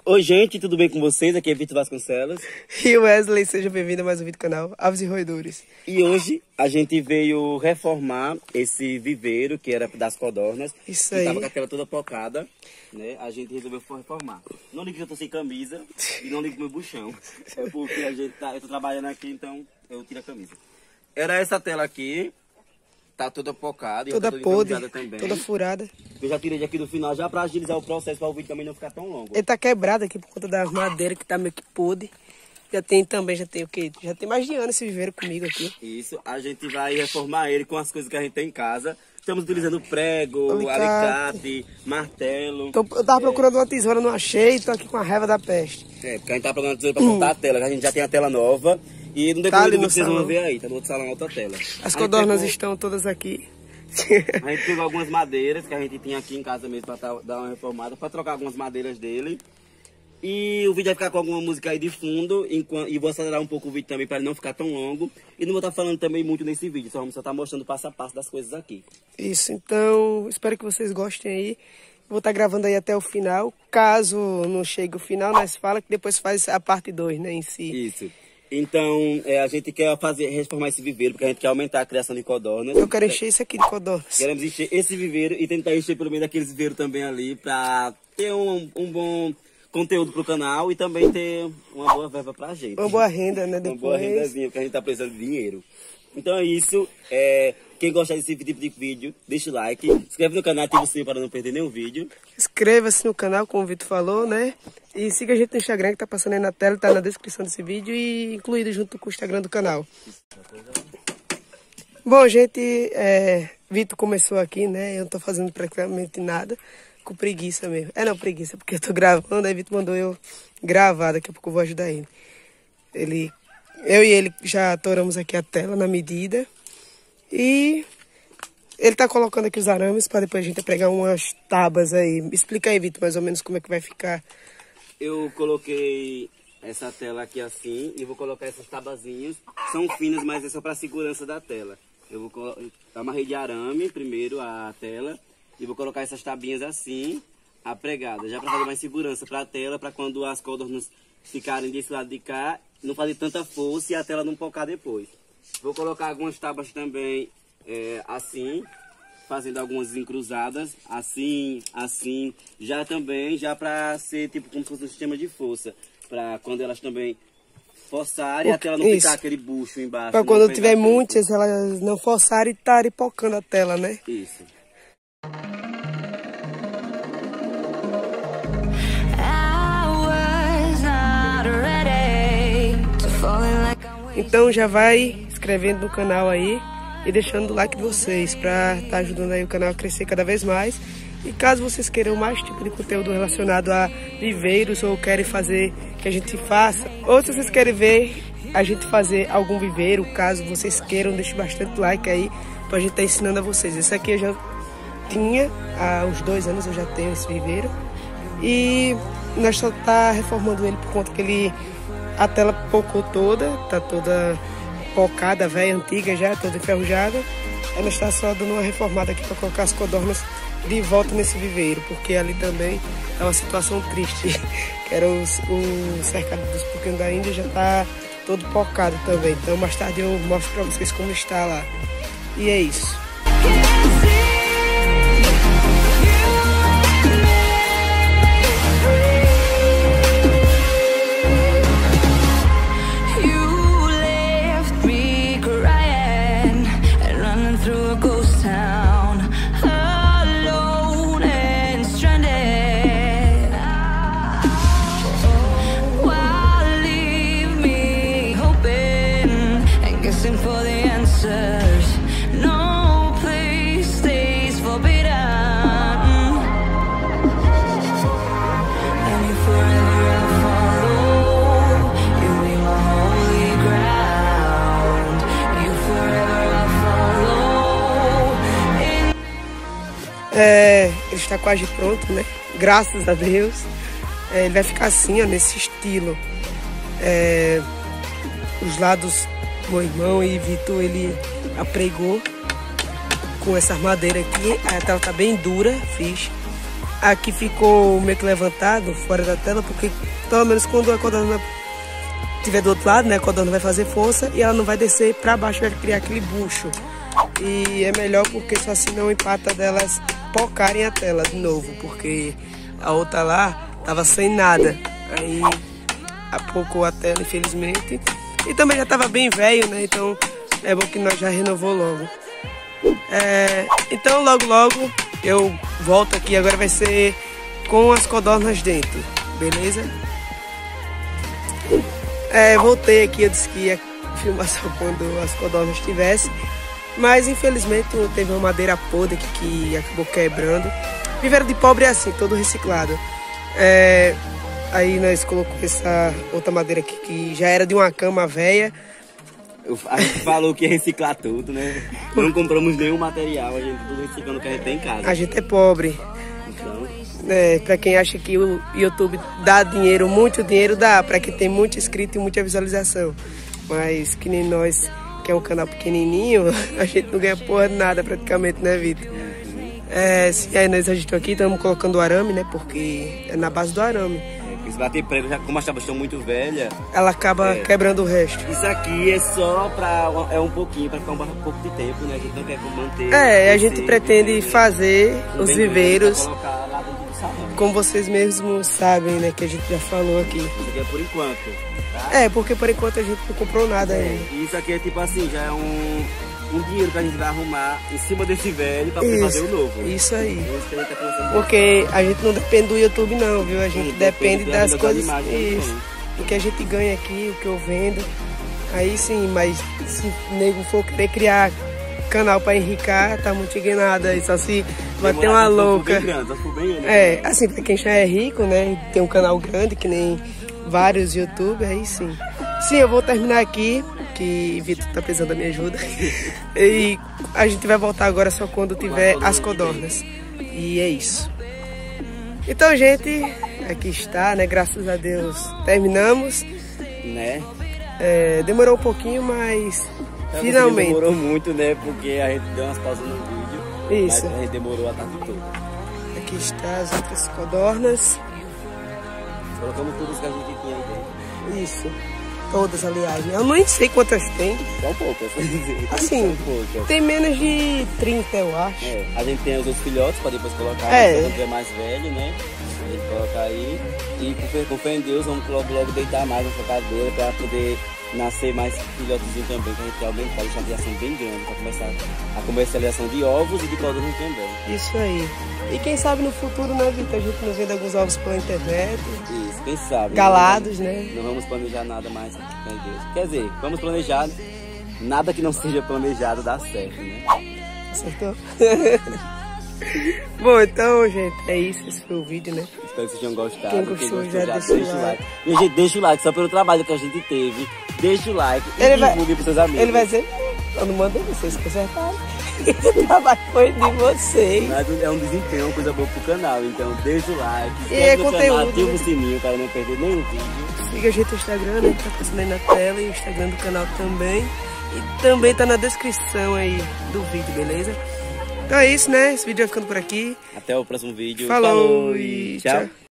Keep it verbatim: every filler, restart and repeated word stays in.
Oi gente, tudo bem com vocês? Aqui é Vitor Vasconcelos. E Wesley, seja bem-vindo a mais um vídeo do canal Aves e Roedores. E hoje a gente veio reformar esse viveiro que era das codornas. Isso que aí. Tava com a tela toda pocada, né? A gente resolveu reformar. Não ligue que eu tô sem camisa e não ligue meu buchão. É porque a gente tá, eu tô trabalhando aqui, então eu tiro a camisa. Era essa tela aqui. Tá toda pocada, toda tá toda podre, também. toda furada. Eu já tirei de aqui do final já pra agilizar o processo, para o vídeo também não ficar tão longo. Ele tá quebrado aqui por conta das madeiras que tá meio que podre. Já tem também, já tem o quê? Já tem mais de ano esse viveiro comigo aqui. Isso, a gente vai reformar ele com as coisas que a gente tem em casa. Estamos utilizando prego, Alicate, alicate martelo. Então, eu tava procurando uma tesoura, não achei, tô aqui com a raiva da peste. É, porque a gente tá procurando uma tesoura pra cortar a tela, que a gente já tem a tela nova. E no Tá decorrer ali do no vídeo vocês vão salão. ver aí, tá no outro salão, outra tela. As A codornas pegou- estão todas aqui. A gente pegou algumas madeiras que a gente tinha aqui em casa mesmo pra tá- dar uma reformada, pra trocar algumas madeiras dele. E o vídeo vai ficar com alguma música aí de fundo, enquanto, e vou acelerar um pouco o vídeo também para ele não ficar tão longo. E não vou estar falando também muito nesse vídeo, só vamos só estar mostrando passo a passo das coisas aqui. Isso, então, espero que vocês gostem aí. Vou estar gravando aí até o final. Caso não chegue o final, nós fala que depois faz a parte dois, né, em si. Isso. Então, é, a gente quer fazer, reformar esse viveiro, porque a gente quer aumentar a criação de codornas. Eu quero encher isso aqui de codornas. Queremos encher esse viveiro e tentar encher pelo menos aqueles viveiros também ali, para ter um, um bom conteúdo pro canal e também ter uma boa verba pra gente. Uma boa renda, né, Uma depois. boa rendazinha, porque a gente tá precisando de dinheiro. Então é isso. É, quem gosta desse tipo de vídeo, deixa o like, se inscreve no canal, ativa o sininho para não perder nenhum vídeo. Inscreva-se no canal, como o Vitor falou, né? E siga a gente no Instagram, que tá passando aí na tela, tá na descrição desse vídeo e incluído junto com o Instagram do canal. Bom, gente, é, Vitor começou aqui, né? Eu não tô fazendo praticamente nada, com preguiça mesmo. É, não, preguiça, porque eu tô gravando, aí Vitor mandou eu gravar, daqui a pouco eu vou ajudar ele. Ele, eu e ele já atoramos aqui a tela na medida e ele tá colocando aqui os arames para depois a gente pregar umas tábuas aí. Explica aí, Vitor, mais ou menos como é que vai ficar. Eu coloquei essa tela aqui assim e vou colocar essas tabazinhas. São finas, mas é só para segurança da tela. Eu vou colo- amarrei de arame primeiro a tela e vou colocar essas tabinhas assim, a pregada, já para fazer mais segurança para a tela, para quando as codornas ficarem desse lado de cá, não fazer tanta força e a tela não pocar depois. Vou colocar algumas tábuas também é, assim, fazendo algumas encruzadas, assim, assim, já também, já para ser tipo como se fosse um sistema de força, para quando elas também forçarem, a tela não Isso. ficar aquele bucho embaixo. Para não quando pegar tiver tanto. muitas, elas não forçarem e estarem pocando a tela, né? Isso. Então já vai inscrevendo no canal aí e deixando o like de vocês para estar ajudando aí o canal a crescer cada vez mais. E caso vocês queiram mais tipo de conteúdo relacionado a viveiros ou querem fazer que a gente faça, ou se vocês querem ver a gente fazer algum viveiro, caso vocês queiram, deixe bastante like aí pra gente estar ensinando a vocês. Esse aqui eu já tinha há uns dois anos, eu já tenho esse viveiro. E nós só tá reformando ele por conta que ele a tela pocou toda, tá toda pocada, velha, antiga já, toda enferrujada. Aí nós tá só dando uma reformada aqui para colocar as codornas de volta nesse viveiro, porque ali também é uma situação triste, que era o, o cercado dos porquinhos da Índia, já tá todo pocado também. Então mais tarde eu mostro para vocês como está lá. E é isso. For the answers, no place stays forbidden, and you forever follow. You be my holy ground. You forever follow. É, ele está quase pronto, né? Graças a Deus. É, ele vai ficar assim, ó, nesse estilo. É, os lados, meu irmão e Vitor, ele apregou com essa madeira aqui. A tela tá bem dura, fiz. aqui ficou meio que levantado fora da tela, porque pelo menos quando a codorna estiver do outro lado, né, a codorna vai fazer força e ela não vai descer para baixo, vai criar aquele bucho. E é melhor porque só assim não empata delas pocarem a tela de novo, porque a outra lá tava sem nada. Aí apocou a tela, infelizmente. E também já tava bem velho, né? Então é bom que nós já renovou logo. É, então logo logo eu volto aqui, agora vai ser com as codornas dentro, beleza? É, voltei aqui, eu disse que ia filmar só quando as codornas estivessem, mas infelizmente teve uma madeira podre que, que acabou quebrando. Viveiro de pobre é assim, todo reciclado. É, aí nós colocamos essa outra madeira aqui que já era de uma cama velha. A gente falou que ia reciclar tudo, né? Não compramos nenhum material, a gente tudo reciclando o que a gente tem em casa. A gente é pobre. Então, É, pra quem acha que o YouTube dá dinheiro, muito dinheiro dá, pra quem tem muito inscrito e muita visualização. Mas que nem nós, que é um canal pequenininho, a gente não ganha porra de nada praticamente, né, Vitor? É, sim, aí nós ajustamos aqui, estamos colocando o arame, né, porque é na base do arame. é, se bater prego, já, como as tábuas estão muito velhas, Ela acaba É. quebrando o resto. isso aqui é só pra, é um pouquinho, pra ficar um pouco de tempo, né? A gente não quer manter... É, a gente crescer, pretende né? fazer Não os tem viveiros, pra colocar lá dentro do salão. como vocês mesmos sabem, né, que a gente já falou aqui. Isso aqui é por enquanto, tá? É, porque por enquanto a gente não comprou nada É, ainda. e isso aqui é tipo assim, já é um, um dinheiro que a gente vai arrumar em cima desse velho pra poder fazer o novo. Isso aí. É isso que a gente tá pensando. Porque a gente não depende do YouTube não, viu? A gente Sim, depende, depende da das venda coisas, das imagens que isso, tem. do que a gente ganha aqui, o que eu vendo. Aí sim, mas se o nego for querer criar canal pra enricar, tá muito enganado aí, só se bater uma louca. É, assim, pra quem já é rico, né, e tem um canal grande, que nem vários youtubers, aí sim. Sim, eu vou terminar aqui, que Vitor tá precisando da minha ajuda. E a gente vai voltar agora só quando tiver as codornas. E é isso. Então, gente, aqui está, né? Graças a Deus terminamos. Né? É, demorou um pouquinho, mas Então, finalmente. Demorou muito, né? Porque a gente deu umas pausas no vídeo. Isso. Mas a gente demorou a tarde toda. Aqui está as outras codornas. Colocamos todas que a gente tinha dentro. Isso. Todas, aliás. Né? Eu nem sei quantas tem. São poucas. Assim, São poucas. tem menos de trinta, eu acho. É, a gente tem os outros filhotes para depois colocar, É. quando tiver mais velho, né? A gente coloca aí. E com fé, com fé em Deus, vamos logo, logo deitar mais na chocadeira para poder nascer mais filhotezinhos também, que a gente quer aumentar, deixar a criação bem grande, para começar a comercialização de ovos e de codornas também. Isso aí. E quem sabe no futuro, né, Vitor? A gente não vende alguns ovos pela internet. Isso, quem sabe. Galados, não, né? Não vamos planejar nada mais, com fé em Deus. Quer dizer, vamos planejar, nada que não seja planejado dá certo, né? Acertou? Bom, então, gente, é isso. Esse foi o vídeo, né? Espero que vocês tenham gostado. Quem gostou, já deixa o like. E, gente, deixa o like, só pelo trabalho que a gente teve. Deixa o like e Ele vai- divulgue pros seus amigos. Ele vai dizer, eu não mandei vocês consertarem. O trabalho foi de vocês. Mas é um desempenho, uma coisa boa pro canal. Então deixa o like, se E é inscreve no conteúdo, canal, ativa né? o sininho para não perder nenhum vídeo. Siga a gente no Instagram, né? Que tá passando aí na tela. E o Instagram do canal também. E também tá na descrição aí do vídeo, beleza? Então é isso, né? Esse vídeo vai ficando por aqui. Até o próximo vídeo. Falou e tchau.